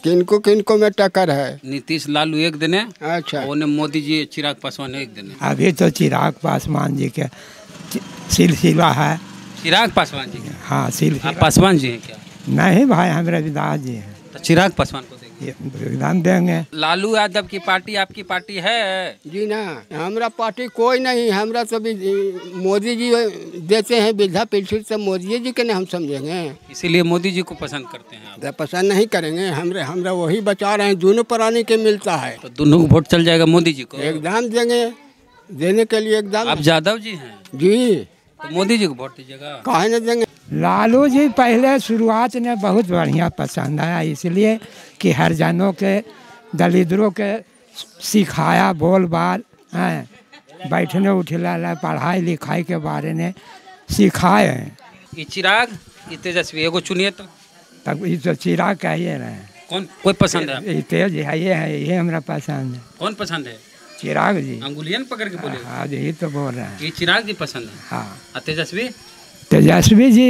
किनको किनको में टक्कर है? नीतीश लालू एक दिन है, अच्छा, और मोदी जी चिराग पासवान एक दिन है। अभी तो चिराग पासवान जी के सिलसिला है। चिराग पासवान जी क्या? हाँ, आप सिलसिला पासवान जी हैं क्या? नहीं भाई, हम रविदास जी हैं। तो चिराग पासवान को देंगे, योगदान देंगे। लालू यादव की पार्टी आपकी पार्टी है? जी ना, हमरा पार्टी कोई नहीं, हमरा तो भी मोदी जी देते हैं वृद्धा पेंशन, से मोदी जी के नहीं हम समझेंगे, इसीलिए मोदी जी को पसंद करते हैं आप? तो पसंद नहीं करेंगे। हमरा वही बचा रहे हैं, जूनू पुरानी के मिलता है, तो दोनों को वोट चल जाएगा मोदी जी को? एकदम देंगे, देने के लिए एकदम। आप यादव जी हैं जी, तो मोदी जी को वोट दीजिएगा? काहे न देंगे। लालू जी पहले शुरुआत में बहुत बढ़िया पसंद आया, इसलिए कि हरिजनों के, दलितों के सिखाया बोल बाल हैं, बैठने उठने पढ़ाई लिखाई के बारे में सिखाए हैं। ये चिराग, ये तेजस्वी, एगो चुनिए तो। तब ये तो चिराग कहिए ना, कौन कोई पसंद है? ये तेज है, ये हमारा पसंद है। कौन पसंद है? चिराग जी। अंगुलियन पकड़ के बोले? हाँ, यही तो बोल रहे हैं। ये चिराग जी पसंद है। हाँ, और तेजस्वी? तेजस्वी जी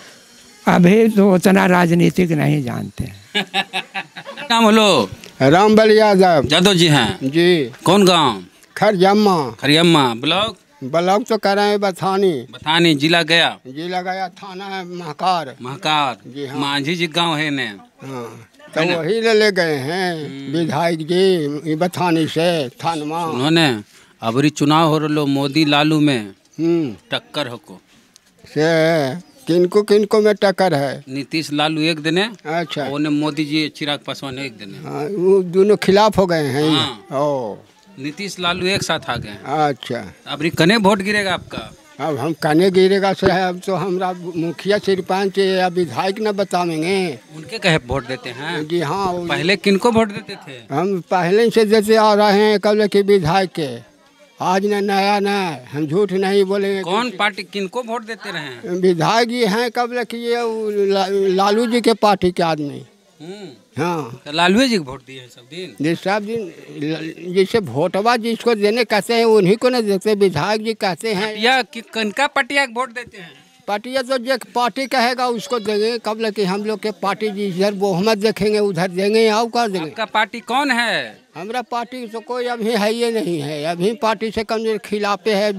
अभी तो उतना राजनीतिक नहीं जानते हैं। नाम बोलो। रामबल यादव। यादव जी हैं जी। कौन गांव? खरजम्मा। खरियम्मा। ब्लॉक? ब्लॉक तो कर रहे हैं बथानी। बथानी। जिला गया? जिला गया। थाना है महाकार। महाकार। जी हाँ। मांझी जी गांव है ने? हाँ, तो वही ले गए हैं विधायक जी बथानी से थानमा। उन्होंने अबरी चुनाव हो रहा मोदी लालू में टक्कर हो को से किनको किनको में टक्कर है? नीतीश लालू एक दिन है, अच्छा, और मोदी जी चिराग पासवान एक दिन है। हाँ, वो दोनों खिलाफ हो गए हैं। हाँ। ओ, नीतीश लालू एक साथ आ गए हैं। अच्छा, अबरी कने वोट गिरेगा आपका? अब हम कने गिरेगा से है, अब तो हमरा मुखिया सरपंच या विधायक न बताएंगे। उनके कहे वोट देते हैं? जी हाँ। पहले किनको वोट देते थे? हम पहले से देते आ रहे हैं कल के विधायक के, आज न नया न, हम झूठ नहीं बोलेंगे। कौन पार्टी किनको वोट देते रहे? विधायक जी हैं कब कि ये लालू जी के पार्टी के आदमी। हाँ, तो लालू जी को वोट दिए हैं सब दिन? जिस सब दिन जैसे वोटवा जिसको देने कहते हैं उन्हीं को न देते, विधायक जी कहते हैं। या कि कनका पटिया को वोट देते हैं? पार्टिया तो जो पार्टी कहेगा उसको देंगे, कब कि हम लोग के पार्टी जिधर बहुमत देखेंगे उधर देंगे। आओ का देंगे। आपका पार्टी कौन है? हमरा पार्टी तो कोई अभी है ये नहीं है, अभी पार्टी से कम खिलाफे है।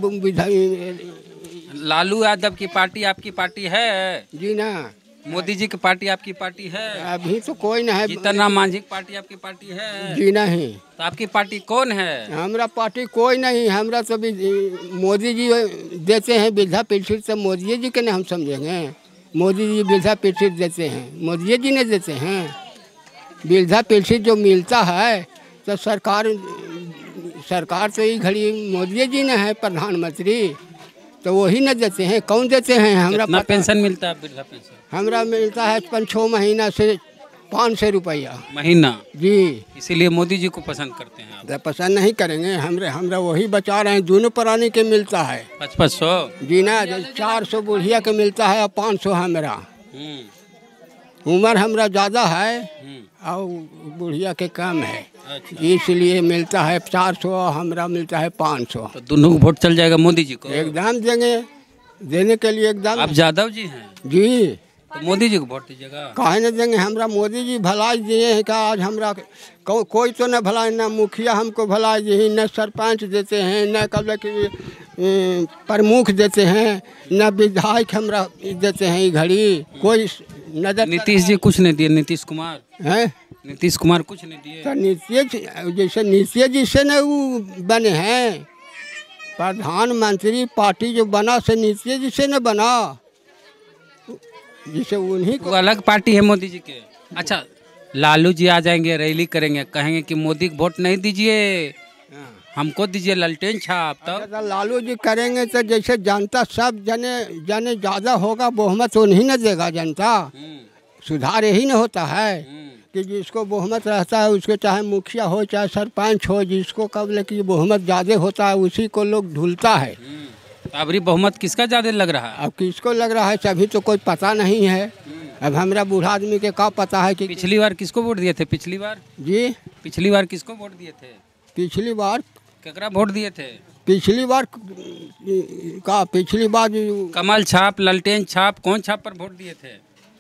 लालू यादव की पार्टी आपकी पार्टी है? जी ना। मोदी जी की पार्टी आपकी पार्टी है? अभी तो कोई ना है। जीतन मांझी की पार्टी आपकी पार्टी है? जी नहीं। तो आपकी पार्टी कौन है? हमरा पार्टी कोई नहीं, हमरा तो भी मोदी जी देते हैं वृद्धा पेंशन, से मोदी जी के नहीं हम समझेंगे। मोदी जी वृद्धा पेंशन देते हैं, मोदी जी ने देते हैं। वृद्धा पेंशन जो मिलता है तो सरकार तो ये घड़ी मोदी जी ने है प्रधानमंत्री, तो वही न देते हैं। कौन देते हैं? हमरा पेंशन मिलता है? वृद्धा पेंशन हमरा मिलता है 5-6 महीना से 500 रुपया महीना। जी, इसीलिए मोदी जी को पसंद करते हैं आप? तो पसंद नहीं करेंगे, हमरा वही बचा रहे हैं, जूनू पुरानी के मिलता है 500। जी ना, 400 बुढ़िया के मिलता है और 500 है मेरा। उम्र हमरा ज़्यादा है और बुढ़िया के कम है, इसलिए मिलता है 400, हमरा मिलता है 500। तो दोनों को वोट चल जाएगा मोदी जी को? एकदम देंगे, देने के लिए एकदम। आप यादव जी हैं? जी। तो मोदी जी को वोट दीजिएगा? काहे न देंगे, हमरा मोदी जी भलाई दिए हैं। क्या आज हमरा कोई तो न भलाई, न मुखिया हमको भलाई दिए, न सरपंच देते हैं, न कब कि प्रमुख देते हैं, न विधायक हमरा देते हैं। ये घड़ी कोई नजर। नीतीश जी कुछ नहीं दिए? नीतीश कुमार है? नीतीश कुमार कुछ नहीं दिए? तो नीतीश जी से न वो बने हैं प्रधानमंत्री, पार्टी जो बना से नीतीश जी से न बना, जिसे उन्हीं को अलग पार्टी है मोदी जी के। अच्छा, लालू जी आ जाएंगे, रैली करेंगे, कहेंगे कि मोदी को वोट नहीं दीजिए, हमको दीजिए ललटेन छाप। तो लालू जी करेंगे तो जैसे जनता सब जने ज़्यादा होगा बहुमत उन्हीं न देगा जनता। सुधार यही न होता है कि जिसको बहुमत रहता है उसको चाहे मुखिया हो चाहे सरपंच हो, जिसको कब कि बहुमत ज़्यादा होता है उसी को लोग ढूलता है। अबरी बहुमत किसका ज़्यादा लग रहा है? अब किसको लग रहा है अभी तो कोई पता नहीं है। अब हमरा बूढ़ा आदमी के क्या पता है कि पिछली बार किसको वोट दिए थे? पिछली बार जी, पिछली बार किसको वोट दिए थे? पिछली बार केकरा वोट दिए थे? पिछली बार पिछली बार कमल छाप, ललटेन छाप, कौन छाप पर वोट दिए थे?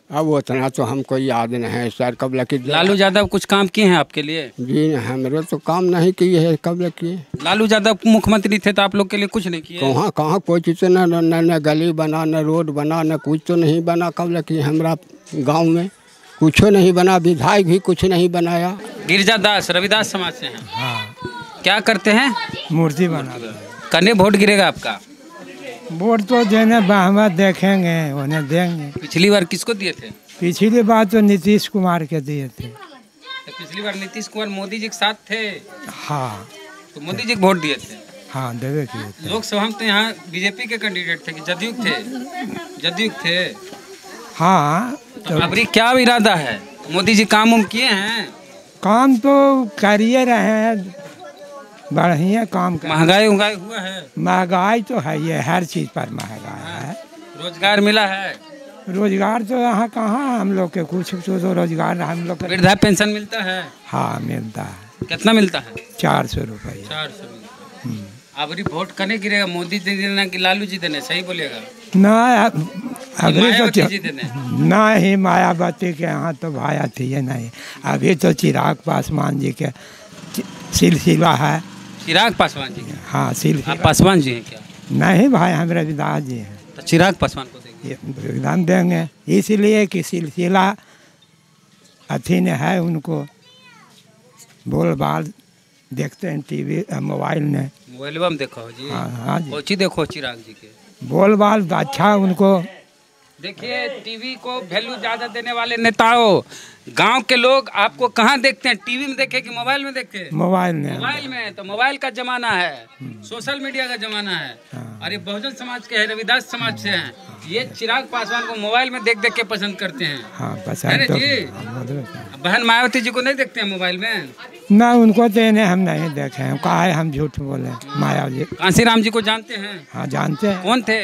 अब उतना तो हमको याद नहीं है सर। कब लकी लालू यादव कुछ काम किए हैं आपके लिए? जी हमारे तो काम नहीं किए है। कब लकी लालू यादव मुख्यमंत्री थे तो आप लोग के लिए कुछ नहीं किए? कहाँ कहाँ कोई चीज़ न गली बना, न रोड बना, न कुछ तो नहीं बना। कब लकी हमारा गाँव में कुछ नहीं बना, विधायक भी कुछ नहीं बनाया। गिरजा दास रविदास समाज से हैं। हाँ, क्या करते हैं? मूर्ति बना। कने वोट गिरेगा आपका? वोट तो देने हम देखेंगे, उन्हें देंगे। पिछली बार किसको दिए थे? पिछली बार तो नीतीश कुमार के दिए थे। तो पिछली बार नीतीश कुमार मोदी जी के साथ थे। हाँ, तो मोदी जी को वोट दिए थे। हाँ देवे किए थे। लोकसभा में तो यहाँ बीजेपी के कैंडिडेट थे कि जदयू थे? जदयू थे। हाँ, तो अबरी क्या इरादा है? मोदी जी काम उम किए हैं? काम तो करिए रहे हैं, बढ़िया काम कर। महंगाई उंगाई हुआ है? महंगाई तो है, ये हर चीज़ पर महंगाई है। रोजगार मिला है? रोजगार तो यहाँ कहाँ हम लोग के कुछ तो रोजगार हम लोग के। वृद्धा पेंशन मिलता है? हाँ मिलता है। कितना मिलता है? 400 रुपये। 400 मिलता है। अबरी वोट करने गिरेगा? मोदी जी देना कि लालू जी देने? सही बोलेगा। ना अभी मायावती तो जी देने? ना ही मायावती के यहाँ तो भाया थी ये नहीं। अभी तो चिराग पासवान जी के सिलसिला है। चिराग पासवान जी? हाँ सिलसिला। आप पासवान जी हैं क्या? नहीं भाई, हम रविदास जी हैं। तो चिराग पासवान को देंगे? योगदान देंगे इसलिए कि सिलसिला अथी ने है, उनको बोल बाल देखते हैं टीवी मोबाइल में। मोबाइल में देखो जी? हाँ हाँ जी, कोची देखो चिराग जी के बोल बाल अच्छा उनको। देखिए, टीवी को वैल्यू ज्यादा देने वाले नेताओं, गांव के लोग आपको कहाँ देखते हैं? टीवी में देखे कि मोबाइल में देखे? मोबाइल में। मोबाइल में। तो मोबाइल का जमाना है, सोशल मीडिया का जमाना है। और ये बहुजन समाज के है, रविदास समाज से हैं। ये चिराग पासवान को मोबाइल में देख देख के पसंद करते हैं। हाँ है पसंद ना तो जी? बहन मायावती जी को नहीं देखते हैं मोबाइल में? ना, उनको तो इन्हें हम नहीं देखे हैं। कहा है हम झूठ बोले। माया जी, कांसीराम जी को जानते हैं? हाँ जानते हैं। कौन थे?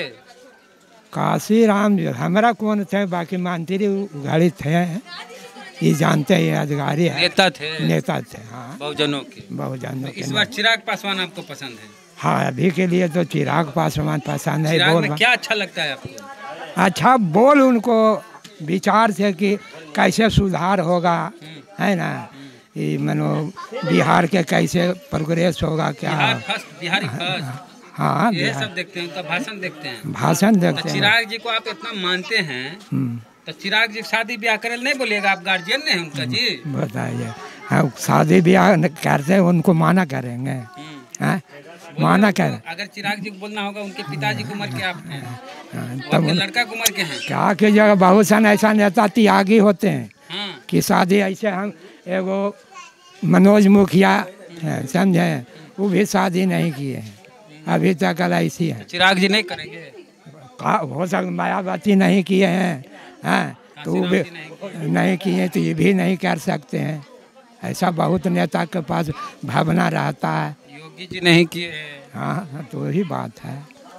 काशी राम जी हमारा कौन थे, बाकी मंत्री घड़ी थे, ये जानते हैं, अधिकारी है, नेता थे? नेता थे। हाँ, बहुजनों के। बहुजनों इस के। बार चिराग पासवान आपको पसंद है? हाँ, अभी के लिए तो चिराग पासवान पसंद है। चिराग बोल में क्या अच्छा लगता है आपको? अच्छा बोल उनको विचार से कि कैसे सुधार होगा, है ना, ये मनो बिहार के कैसे प्रोग्रेस होगा, क्या। Bihar first, Bihari first. हाँ, ये सब देखते हैं, उनका भाषण देखते हैं। भाषण तो देखते हैं। चिराग जी को आप इतना मानते हैं, तो चिराग जी शादी ब्याह करे नहीं बोलिएगा? आप गार्जियन नहीं हैं उनका जी? बताइए, हाँ शादी ब्याह करते हैं, उनको माना करेंगे? हाँ, माना करें। अगर चिराग जी को बोलना होगा, उनके पिताजी की उम्र के आप हैं, तब आपके लड़का की उम्र के हैं। क्या कीजिएगा, बहुत सन ऐसा नेता त्यागी होते हैं हाँ। कि शादी ऐसे। हम एगो मनोज मुखिया समझे, वो भी शादी नहीं किए हैं अभी तक, ऐसी है। चिराग जी नहीं करेंगे? हो सकता मायावती नहीं किए हैं, हाँ, तो वो भी नहीं किए, तो ये भी नहीं कर सकते हैं। ऐसा बहुत नेता के पास भावना रहता है। योगी जी नहीं किए हैं? हाँ, तो वही बात है।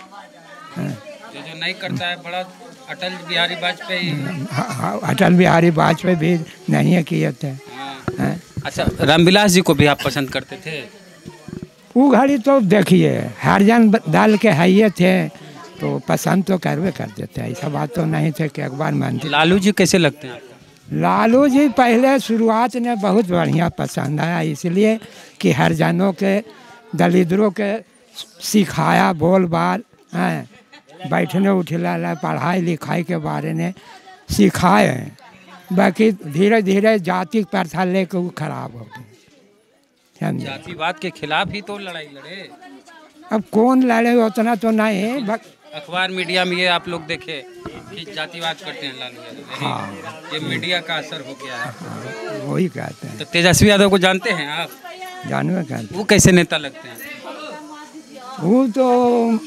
जो नहीं करता है बड़ा अटल बिहारी वाजपेयी। हाँ, अटल बिहारी वाजपेयी भी नहीं किए थे। हाँ। अच्छा, रामविलास जी को भी आप पसंद करते थे? वो घड़ी तो देखिए हरिजन दल के है थे, तो पसंद तो करवे करते थे। ऐसा बात तो नहीं थे कि एक बार मानते। लालू जी कैसे लगते हैं आपको? लालू जी पहले शुरुआत में बहुत बढ़िया पसंद आया, इसलिए कि हरिजनों के, दलितों के सिखाया बोल बाल, हैं, बैठने उठला, पढ़ाई लिखाई के बारे में सिखाए हैं। बाकी धीरे धीरे जाति प्रथा लेकर वो खराब हो गई, समझे। जातिवाद के खिलाफ ही तो लड़ाई लड़े। अब कौन लड़े उतना तो नहीं है। अखबार मीडिया में ये आप लोग देखे कि जातिवाद करते हैं लालू यादव। हाँ, ये मीडिया का असर हो गया है। हाँ, वही कहते हैं। तो तेजस्वी यादव को जानते हैं आप? जानवे कहते वो कैसे नेता लगते हैं? वो तो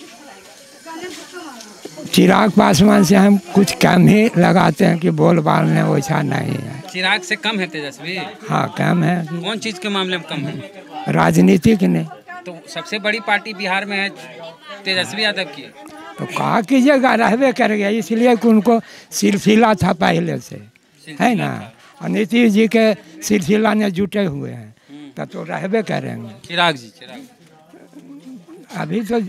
चिराग पासवान से हम कुछ कम ही लगाते हैं कि बोल बाल में वैसा नहीं है। चिराग से कम है तेजस्वी? हाँ, कम है। कौन चीज के मामले में कम है? राजनीतिक नहीं। तो सबसे बड़ी पार्टी बिहार में है तेजस्वी यादव की। तो कहा कीजिएगा, रहबे कर गया, इसलिए कि उनको सिलसिला था पहले से, है ना, और नीतीश जी के सिलसिला में जुटे हुए हैं, तो रहबे करेंगे। चिराग जी, चिराग अभी तो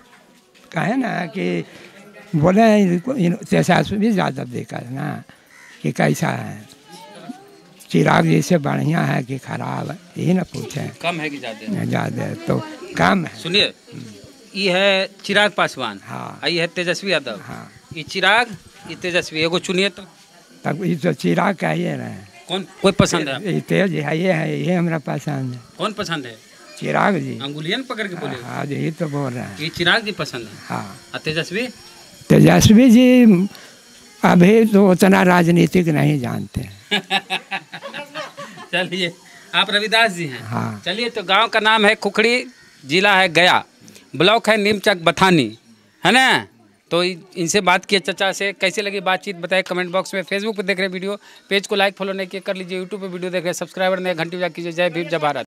कहे ना कि बोले तेजस्वी यादव देखा ना, कि कैसा है, चिराग जी से बढ़िया है कि खराब है, यही ना पूछें। कम है कि ज्यादा? ज़्यादा तो कम है। सुनिए, ये है चिराग पासवान, हाँ। ये है तेजस्वी यादव। हाँ, ये चिराग, ये तेजस्वी, एगो चुनिए तो। तब ये तो चिराग कहिए ना, कौन कोई पसंद है? ये तेज है, ये हमारा पसंद है। कौन पसंद है? चिराग जी। अंगुलियन पकड़ के बोले। हाँ, यही तो बोल रहे हैं। ये चिराग जी पसंद है। हाँ, और तेजस्वी? तेजस्वी जी अभी तो उतना राजनीतिक नहीं जानते हैं। चलिए, आप रविदास जी हैं। हाँ। चलिए, तो गांव का नाम है खुखड़ी, जिला है गया, ब्लॉक है नीमचक बथानी, है ना? तो इनसे बात किए चचा से, कैसे लगी बातचीत बताए कमेंट बॉक्स में। फेसबुक पे देख रहे वीडियो, पेज को लाइक फॉलो नहीं किए कर लीजिए। यूट्यूब पे वीडियो देख रहे सब्सक्राइबर नहीं, घंटी बजा कीजिए। जय भीम जय भारत।